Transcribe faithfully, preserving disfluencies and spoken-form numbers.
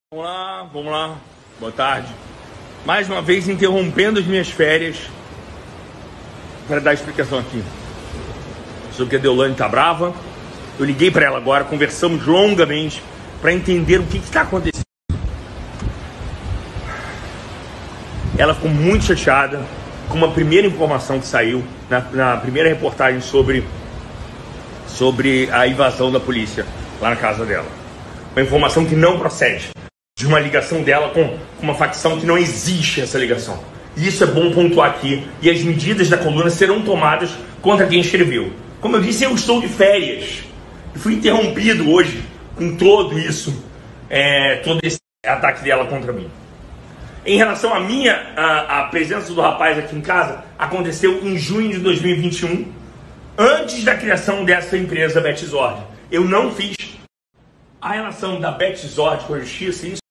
Vamos lá, vamos lá. Boa tarde. Mais uma vez interrompendo as minhas férias para dar explicação aqui sobre que a Deolane tá brava. Eu liguei para ela agora, conversamos longamente para entender o que está acontecendo. Ela ficou muito chateada com uma primeira informação que saiu na, na primeira reportagem sobre, sobre a invasão da polícia lá na casa dela. Uma informação que não procede, de uma ligação dela com uma facção que não existe essa ligação. E isso é bom pontuar aqui. E as medidas da coluna serão tomadas contra quem escreveu. Como eu disse, eu estou de férias. E fui interrompido hoje com todo isso, é, todo esse ataque dela contra mim. Em relação à minha, a, a presença do rapaz aqui em casa, aconteceu em junho de dois mil e vinte e um, antes da criação dessa empresa Betzord. Eu não fiz a relação da Betzord com a justiça, isso